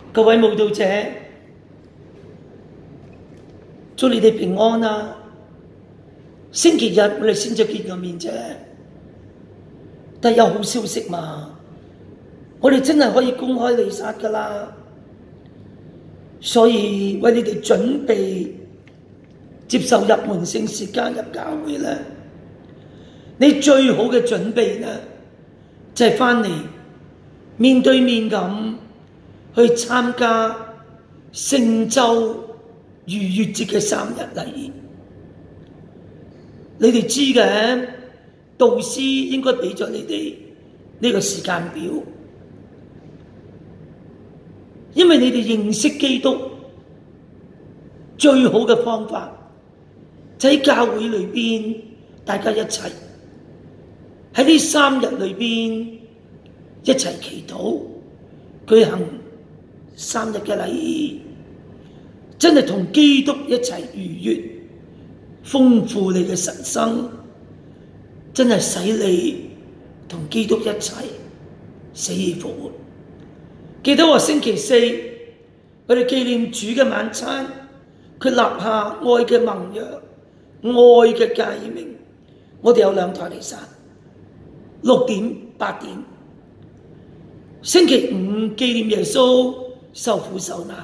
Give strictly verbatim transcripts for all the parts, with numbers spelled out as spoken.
各位慕道者，祝你哋平安啊！星期日我哋先至見個面啫，但有好消息嘛，我哋真係可以公開彌撒噶啦，所以為你哋準備接受入門聖事加入教會咧，你最好嘅準備咧就係翻嚟面對面咁去參加聖週逾越節嘅三日禮儀。你哋知嘅，導師應該俾咗你哋呢個時間表，因為你哋認識基督最好嘅方法就喺教會裏邊，大家一齊喺呢三日裏邊一齊祈禱，舉行三日嘅禮儀，真係同基督一齊逾越，豐富你嘅神生，真係使你同基督一齊死而復活。記得我星期四我哋紀念主嘅晚餐，佢立下愛嘅盟約、愛嘅誡命。我哋有兩台彌撒，六點八點。星期五紀念耶穌受苦受難，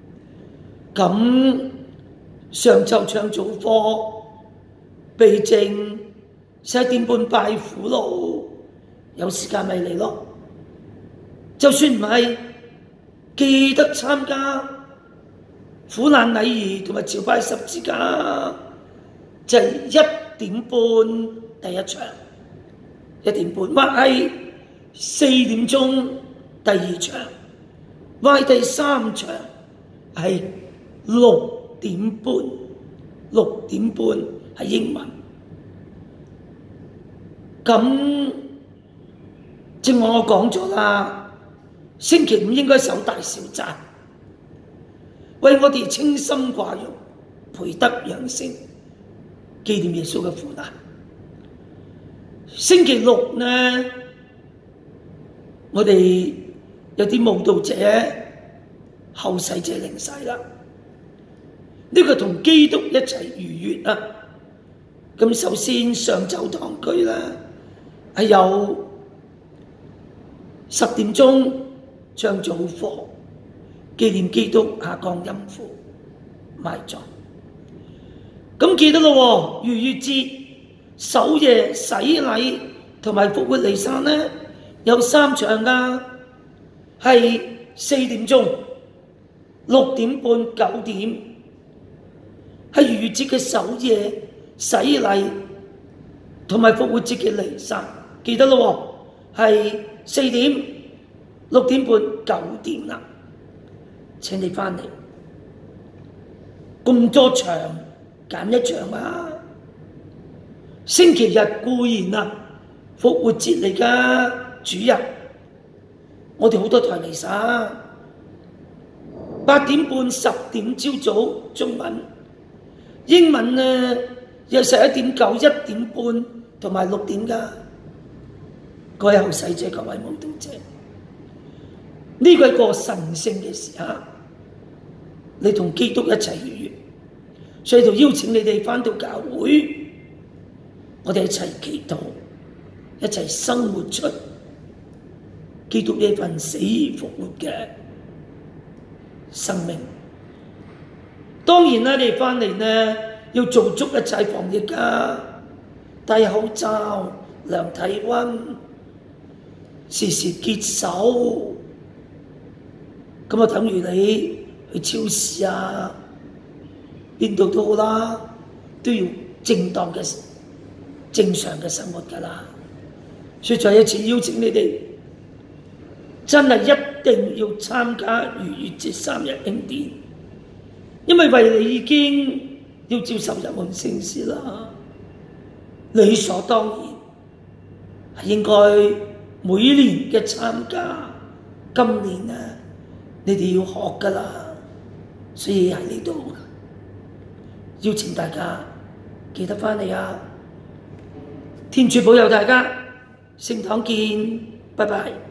咁上晝唱早課、備證，十一點半拜苦路，有時間咪嚟咯。就算唔係，記得參加苦難禮儀同埋朝拜十字架，就係一點半第一場，一點半，或係四點鐘第二場，或係第三場係六點半，六點半係英文。咁正我我講咗啦，星期五應該守大小齋，為我哋清心寡欲，培德養性，紀念耶穌嘅苦難。星期六呢，我哋有啲慕道者後世者領洗啦。呢個同基督一齊逾越啊！咁首先上晝堂區咧係有十點鐘唱早課，紀念基督下降陰府埋葬。咁記得咯喎，逾越節首夜洗禮同埋復活彌撒咧有三場噶，係四點鐘、六點半、九點。係逾越節嘅首夜洗禮同埋復活節嘅彌撒，記得咯喎，係四點、六點半、九點啦。請你翻嚟，咁多場揀一場啊！星期日固然啊，復活節嚟㗎，主日，我哋好多台彌撒，八點半、十點朝早中文。英文呢有十一點九、一點半同埋六點㗎，各位後世者、各位慕道者，呢個係個神聖嘅時刻，你同基督一齊逾越，所以就邀請你哋返到教會，我哋一齊祈禱，一齊生活出基督呢份死而復活嘅生命。當然啦，你哋翻嚟呢要做足一切防疫㗎，戴口罩、量體温、時時潔手。咁啊，等於你去超市啊，邊度都好啦，都要正當嘅、正常嘅生活㗎啦。所以再一次邀請你哋，真係一定要參加逾越節三日慶典。因為為你已經要接受入門聖事啦，理所當然係應該每年嘅參加。今年啊，你哋要學㗎啦，所以喺呢度邀請大家記得返嚟啊！天主保佑大家，聖堂見，拜拜。